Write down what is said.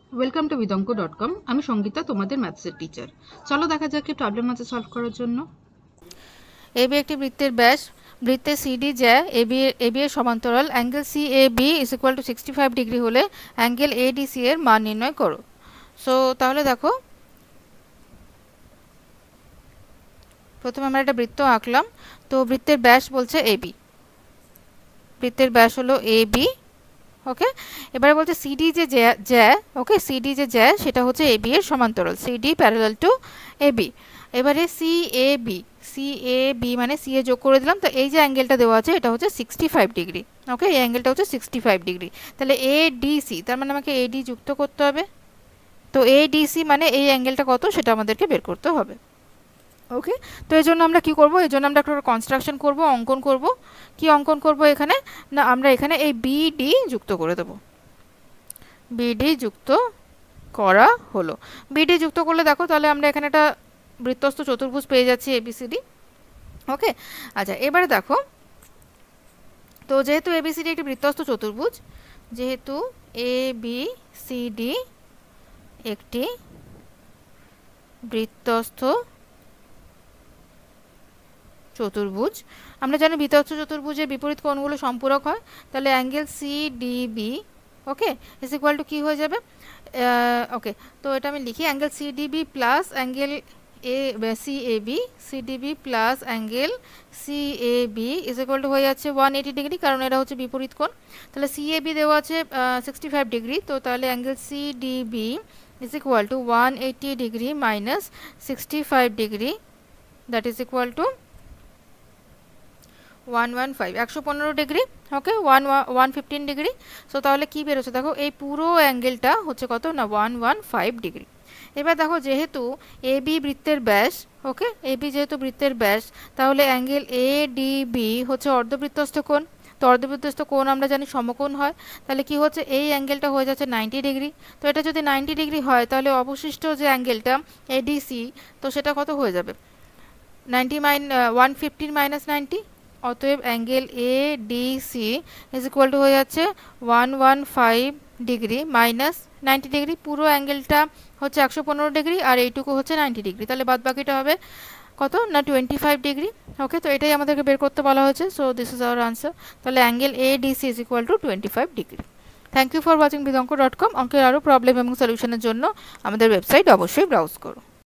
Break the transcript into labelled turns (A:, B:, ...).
A: Welcome to vidonko.com। আমি সঙ্গীতা, তোমাদের ম্যাথসের teacher. চলো দেখা যাক কি প্রবলেম আছে সলভ করার জন্য।
B: এবি একটি বৃত্তের ব্যাস, বৃত্তে সিডি জ্যা এবি এর সমান্তরাল, angle CAB is equal to 65 degree হলে অ্যাঙ্গেল এডিসি এর মান নির্ণয় করো। সো তাহলে দেখো, প্রথমে আমরা একটা বৃত্ত আঁকলাম। তো বৃত্তের ব্যাস বলছে এবি, বৃত্তের ব্যাস হলো এবি। ওকে, এবারে বলছে সিডি যে জ্যা, ওকে, সিডি যে জ্যা সেটা হচ্ছে এবি এর সমান্তরাল, সিডি প্যারালাল টু এবি। এবারে সিএবি মানে সি এ যোগ করে দিলাম, তো এই যে অ্যাঙ্গেলটা দেওয়া আছে এটা হচ্ছে 65 ডিগ্রি। ওকে, এই অ্যাঙ্গেলটা হচ্ছে 65 ডিগ্রি। তাহলে এডিসি, তার মানে আমাকে এডি যুক্ত করতে হবে। তো এডিসি মানে এই অ্যাঙ্গেলটা কত সেটা আমাদেরকে বের করতে হবে। ওকে, তো এই জন্য আমরা কি করব, এই জন্য আমরা একটা কনস্ট্রাকশন করব, অঙ্কন করব। কি অঙ্কন করব এখানে না, আমরা এখানে এই বিডি যুক্ত করে দেব। বিডি যুক্ত করা হলো। বিডি যুক্ত করলে দেখো, তাহলে আমরা এখানে একটা বৃত্তস্থ চতুর্ভুজ পেয়ে যাচ্ছি এবিসিডি। ওকে, আচ্ছা এবারে দেখো, তো যেহেতু এবিসিডি একটি বৃত্তস্থ চতুর্ভুজ, যেহেতু এবিসিডি একটি বৃত্তস্থ চতুর্ভুজ, আমরা জানি বৃত্তস্থ চতুর্ভুজের বিপরীত কোণগুলো সম্পূরক হয়। তাহলে angle CDB, okay, is equal to কী হয়ে যাবে, ওকে, তো এটা আমি লিখি, angle CDB plus angle CAB, CDB plus angle CAB is equal to হয়ে যাচ্ছে 180 ডিগ্রি, কারণ এটা হচ্ছে বিপরীত কোণ। তাহলে সিএবি দেওয়া আছে 65 ডিগ্রি, তো তাহলে angle CDB is equal to 180 degree minus 65 degree, that is equal to 115 degree. Okay, 115 degree. So তাহলে কি বেরোচ্ছে দেখো, এই পুরো অ্যাঙ্গেলটা হচ্ছে কত না 115 ডিগ্রি। এবার দেখো, যেহেতু এবি বৃত্তের ব্যাস, ওকে, এবি যেহেতু বৃত্তের ব্যাস, তাহলে অ্যাঙ্গেল এডিবি হচ্ছে অর্ধবৃত্তস্থ কোণ। তো অর্ধবৃত্তস্থ কোণ আমরা জানি সমকোণ হয়। তাহলে কি হচ্ছে, এই অ্যাঙ্গেলটা হয়ে যাচ্ছে 90 ডিগ্রি। তো এটা যদি 90 ডিগ্রি হয়, তাহলে অবশিষ্ট যে অ্যাঙ্গেলটা এডিসি, তো সেটা কত হয়ে যাবে, 115 মাইনাস 90। অতএব angle ADC is equal to হয়ে যাচ্ছে 115 ডিগ্রি মাইনাস 90 ডিগ্রি। পুরো অ্যাঙ্গেলটা হচ্ছে 115 ডিগ্রি, আর এইটুকু হচ্ছে 90 ডিগ্রি। তাহলে বাদ বাকিটা হবে কত না 25 ডিগ্রি। ওকে, তো এটাই আমাদেরকে বের করতে বলা হয়েছে। So this is our answer. তাহলে angle ADC is equal to 25 degree. Thank you for watching vidonko.com। অঙ্কের আরও প্রবলেম এবং সলিউশনের জন্য আমাদের ওয়েবসাইট অবশ্যই ব্রাউজ করো।